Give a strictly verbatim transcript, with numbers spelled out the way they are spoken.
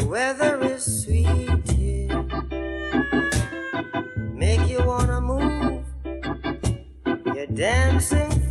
weather is sweet here, make you wanna move. You're dancing